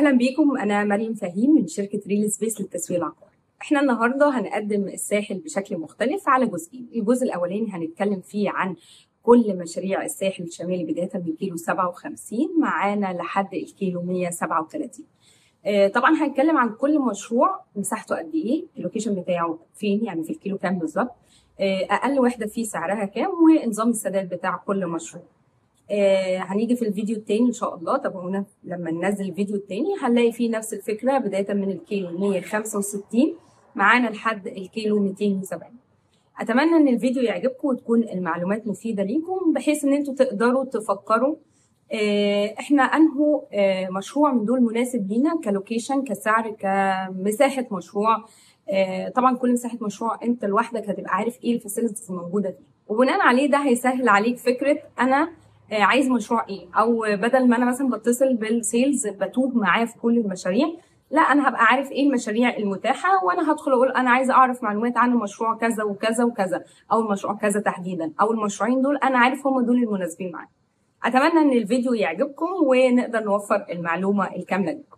اهلا بيكم. انا مريم فهيم من شركه ريل سبيس للتسويق العقاري. احنا النهارده هنقدم الساحل بشكل مختلف على جزئين. الجزء الاولاني هنتكلم فيه عن كل مشاريع الساحل الشمالي بدايه من كيلو 57 معانا لحد الكيلو 137. طبعا هنتكلم عن كل مشروع مساحته قد ايه، اللوكيشن بتاعه فين، يعني في الكيلو كام بالظبط، اقل وحده فيه سعرها كام، ونظام السداد بتاع كل مشروع. هنيجي في الفيديو التاني ان شاء الله. طب هنا لما ننزل الفيديو التاني هنلاقي فيه نفس الفكره بدايه من الكيلو 165 معانا لحد الكيلو 270. اتمنى ان الفيديو يعجبكم وتكون المعلومات مفيده ليكم بحيث ان انتوا تقدروا تفكروا احنا انه مشروع من دول مناسب لينا كلوكيشن، كسعر، كمساحه مشروع. طبعا كل مساحه مشروع انت لوحدك هتبقى عارف ايه الفاسيلتيز الموجوده فيه، وبناء عليه ده هيسهل عليك فكره انا عايز مشروع ايه، او بدل ما انا مثلا بتصل بالسيلز بتوه معاه في كل المشاريع، لا انا هبقى عارف ايه المشاريع المتاحه، وانا هدخل اقول انا عايزه اعرف معلومات عن المشروع كذا وكذا وكذا، او المشروع كذا تحديدا، او المشروعين دول انا عارف هم دول المناسبين معايا. اتمنى ان الفيديو يعجبكم ونقدر نوفر المعلومه الكامله لكم.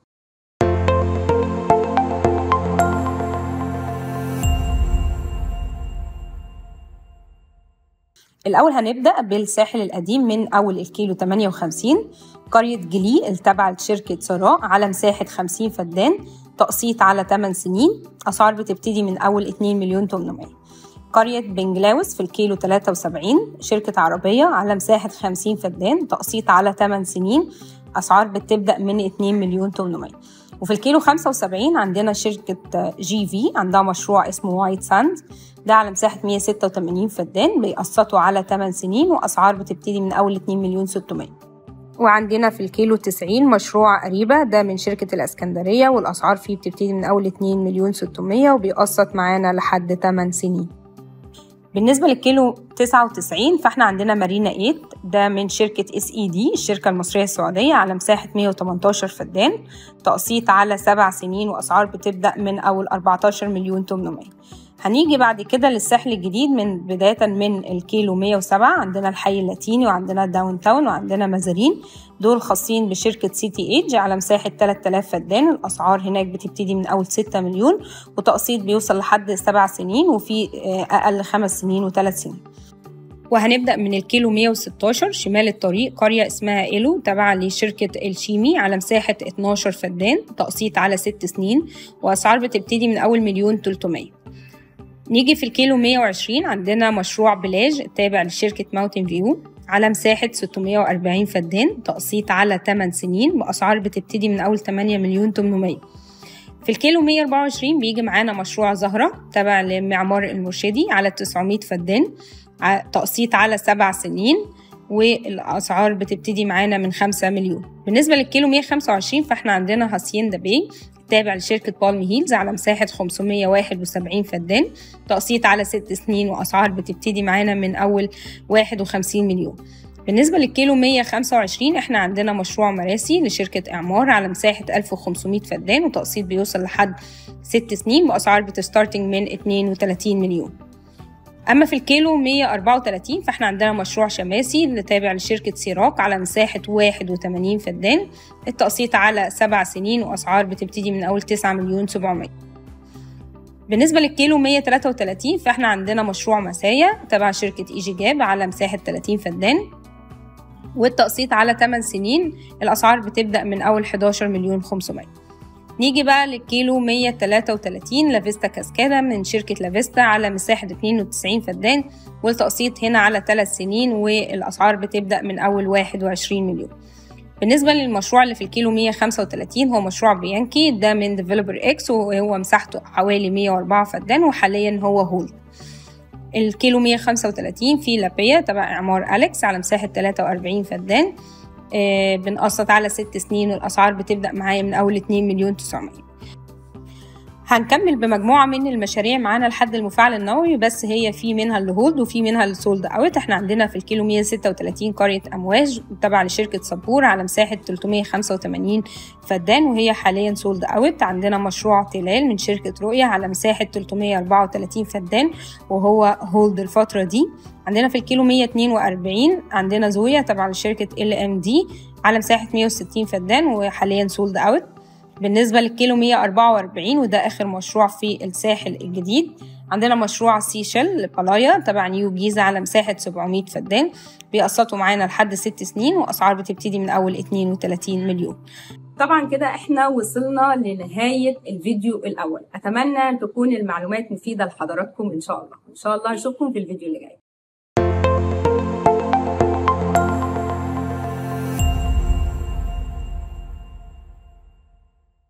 الأول هنبدأ بالساحل القديم من أول الكيلو 58، قرية جلي التابعة لشركة ثراء على مساحة 50 فدان، تقسيط على 8 سنين، أسعار بتبتدي من أول 2,800,000. قرية بنجلاوس في الكيلو 73 شركة عربية على مساحة 50 فدان، تقسيط على 8 سنين، أسعار بتبدأ من 2,800,000. وفي الكيلو 75 عندنا شركة جي في عندها مشروع اسمه وايت ساند، ده على مساحة 186 فدان، بيقسطوا على 8 سنين، وأسعار بتبتدي من أول 2,600,000. وعندنا في الكيلو 90 مشروع قريبة، ده من شركة الإسكندرية، والأسعار فيه بتبتدي من أول 2,600,000 وبيقسط معانا لحد 8 سنين. بالنسبة للكيلو 99 فاحنا عندنا مارينا 8، ده من شركة SED الشركة المصرية السعودية على مساحة 118 فدان، تقسيط على 7 سنين، وأسعار بتبدأ من أول 14,800,000. هنيجي بعد كده للساحل الجديد من بداية من الكيلو 107 عندنا الحي اللاتيني، وعندنا داون تاون، وعندنا مزارين، دول خاصين بشركة سيتي ايج على مساحة 3000 فدان. الأسعار هناك بتبتدي من أول 6 مليون، وتقسيط بيوصل لحد 7 سنين، وفي أقل 5 سنين و3 سنين. وهنبدأ من الكيلو 116 شمال الطريق قرية اسمها إيلو تابعة لشركة الشيمي على مساحة 12 فدان، تقسيط على 6 سنين، وأسعار بتبتدي من أول 1,300,000. نيجي في الكيلو 120 عندنا مشروع بلاج تابع لشركة ماونتن فيو على مساحة 640 فدان، تقسيط على 8 سنين، بأسعار بتبتدي من أول 8,800,000. في الكيلو 124 بيجي معانا مشروع زهرة تابع لمعمار المرشدي على 900 فدان، تقسيط على 7 سنين، والأسعار بتبتدي معانا من 5 مليون. بالنسبة للكيلو 125 فاحنا عندنا هاسيندا باي تابع لشركة بالمي هيلز على مساحة 571 فدان، تقسيط على 6 سنين، وأسعار بتبتدي معانا من أول 51 مليون. بالنسبة للكيلو 125 احنا عندنا مشروع مراسي لشركة إعمار على مساحة 1500 فدان، وتقسيط بيوصل لحد 6 سنين، بأسعار بتستارتنج من 32 مليون. أما في الكيلو 134 فاحنا عندنا مشروع شماسي اللي تابع لشركة سيراك على مساحة 81 فدان، التقسيط على 7 سنين، وأسعار بتبتدي من أول 9,700,000. بالنسبة للكيلو 133 فاحنا عندنا مشروع مسايا تبع شركة إيجي جاب على مساحة 30 فدان، والتقسيط على 8 سنين، الأسعار بتبدأ من أول 11,500,000. نيجي بقى للكيلو 133 لافيستا كاسكادا من شركة لافيستا على مساحة 92 فدان، والتقسيط هنا على 3 سنين، والأسعار بتبدأ من أول 21 مليون. بالنسبة للمشروع اللي في الكيلو 135 هو مشروع بيانكي، ده من ديفلوبر اكس، وهو مساحته حوالي 104 فدان، وحاليا هو هولد. الكيلو 135 في لابيا تبع إعمار أليكس على مساحة 43 فدان، بنقسط على 6 سنين، والأسعار بتبدأ معايا من أول 2,900,000. هنكمل بمجموعة من المشاريع معانا لحد المفاعل النووي، بس هي في منها اللي هولد وفي منها اللي سولد اوت. احنا عندنا في الكيلو 136 قرية أمواج تبع لشركة صبور على مساحة 385 فدان، وهي حاليا سولد اوت. عندنا مشروع تلال من شركة رؤية على مساحة 334 فدان، وهو هولد الفترة دي. عندنا في الكيلو 142 عندنا زويا تبع لشركة LMD على مساحة 160 فدان، وحاليا سولد اوت. بالنسبة للكيلو 144 وده آخر مشروع في الساحل الجديد، عندنا مشروع سيشل بالايا تبع نيو جيزة على مساحة 700 فدان، بيقسطوا معانا لحد 6 سنين، وأسعار بتبتدي من أول 32 مليون. طبعا كده احنا وصلنا لنهاية الفيديو الأول. أتمنى تكون المعلومات مفيدة لحضراتكم إن شاء الله. إن شاء الله نشوفكم في الفيديو اللي جاي.